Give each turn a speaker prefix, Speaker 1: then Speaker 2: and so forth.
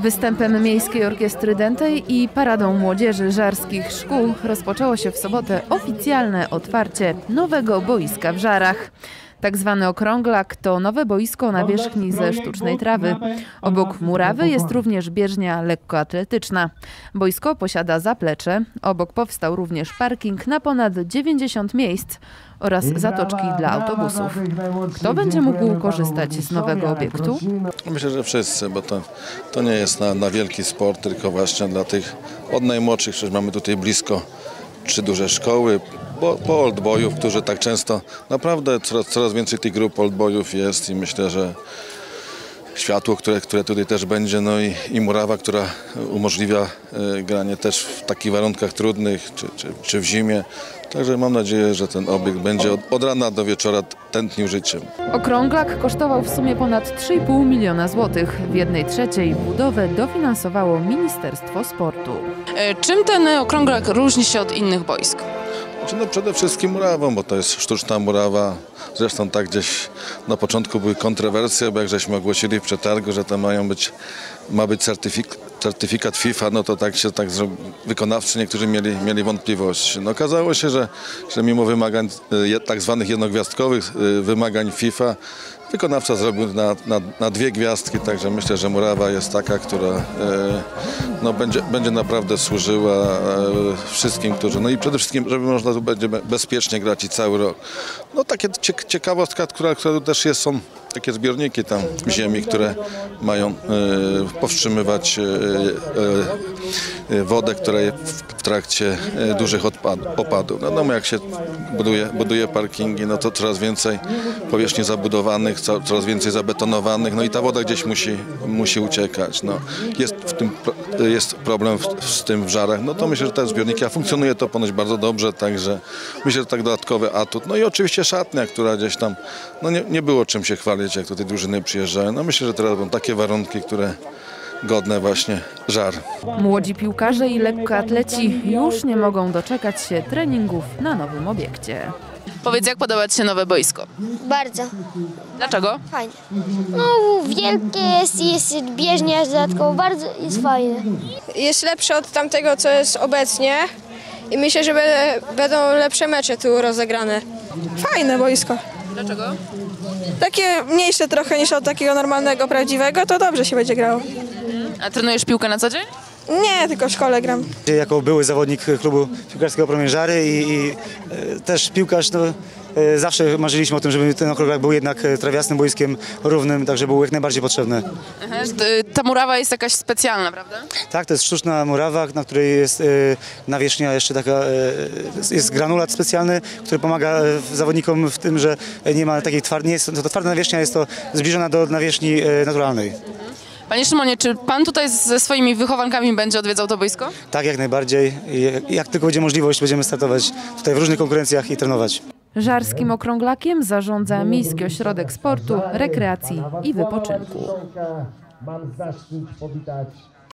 Speaker 1: Występem Miejskiej Orkiestry Dętej i paradą młodzieży żarskich szkół rozpoczęło się w sobotę oficjalne otwarcie nowego boiska w Żarach. Tak zwany okrąglak to nowe boisko na wierzchni ze sztucznej trawy. Obok murawy jest również bieżnia lekkoatletyczna. Boisko posiada zaplecze. Obok powstał również parking na ponad 90 miejsc oraz zatoczki dla autobusów. Kto będzie mógł korzystać z nowego obiektu?
Speaker 2: Myślę, że wszyscy, bo to nie jest na wielki sport, tylko właśnie dla tych od najmłodszych. Przecież mamy tutaj blisko 3 duże szkoły, po oldboyów, którzy tak często, naprawdę coraz więcej tych grup oldboyów jest i myślę, że światło, które tutaj też będzie, no i murawa, która umożliwia granie też w takich warunkach trudnych, czy w zimie. Także mam nadzieję, że ten obiekt będzie od rana do wieczora tętnił życiem.
Speaker 1: Okrąglak kosztował w sumie ponad 3,5 miliona złotych. W 1/3 budowę dofinansowało Ministerstwo Sportu.
Speaker 3: Czym ten okrąglak różni się od innych boisk?
Speaker 2: No przede wszystkim murawą, bo to jest sztuczna murawa. Zresztą tak gdzieś na początku były kontrowersje, bo jak żeśmy ogłosili w przetargu, że to ma być certyfikat FIFA, no to wykonawcy niektórzy mieli wątpliwości. No okazało się, że mimo wymagań tak zwanych jednogwiazdkowych wymagań FIFA, wykonawca zrobił na 2 gwiazdki, także myślę, że murawa jest taka, która no, będzie naprawdę służyła wszystkim, którzy... No i przede wszystkim, żeby można tu będzie bezpiecznie grać i cały rok. No takie ciekawostka, która tu też jest, są takie zbiorniki tam ziemi, które mają powstrzymywać wodę, która w trakcie dużych opadów. No jak się buduje parkingi, no to coraz więcej powierzchni zabudowanych, coraz więcej zabetonowanych, no i ta woda gdzieś musi uciekać. No, jest problem z tym w Żarach, no to myślę, że te zbiorniki, a funkcjonuje to ponoć bardzo dobrze, także myślę, że tak dodatkowy atut. No i oczywiście szatnia, która gdzieś tam, no nie było czym się chwalić, jak tutaj drużyny przyjeżdżają. No myślę, że teraz będą takie warunki, które godne właśnie Żar.
Speaker 1: Młodzi piłkarze i lekkoatleci już nie mogą doczekać się treningów na nowym obiekcie.
Speaker 3: Powiedz, jak podoba Ci się nowe boisko?
Speaker 4: Bardzo.
Speaker 3: Dlaczego?
Speaker 4: Fajnie. No wielkie jest bieżnia dodatkowo, bardzo jest fajne.
Speaker 5: Jest lepsze od tamtego, co jest obecnie i myślę, że będą lepsze mecze tu rozegrane.
Speaker 6: Fajne boisko.
Speaker 3: Dlaczego?
Speaker 6: Takie mniejsze trochę niż od takiego normalnego, prawdziwego, to dobrze się będzie grało.
Speaker 3: A trenujesz piłkę na co dzień?
Speaker 6: Nie, tylko w szkole gram.
Speaker 7: Jako były zawodnik klubu piłkarskiego Promień Żary i też piłkarz, no, zawsze marzyliśmy o tym, żeby ten okrąglak był jednak trawiastym boiskiem równym, tak żeby był jak najbardziej potrzebny.
Speaker 3: Ta murawa jest jakaś specjalna, prawda?
Speaker 7: Tak, to jest sztuczna murawa, na której jest nawierzchnia jeszcze taka, jest granulat specjalny, który pomaga zawodnikom w tym, że nie ma takiej to twarda nawierzchnia, jest to zbliżona do nawierzchni naturalnej.
Speaker 3: Panie Szymonie, czy Pan tutaj ze swoimi wychowankami będzie odwiedzał to boisko?
Speaker 7: Tak, jak najbardziej. Jak tylko będzie możliwość, będziemy startować tutaj w różnych konkurencjach i trenować.
Speaker 1: Żarskim okrąglakiem zarządza Miejski Ośrodek Sportu, Rekreacji i Wypoczynku.
Speaker 8: Mam zaszczyt powitać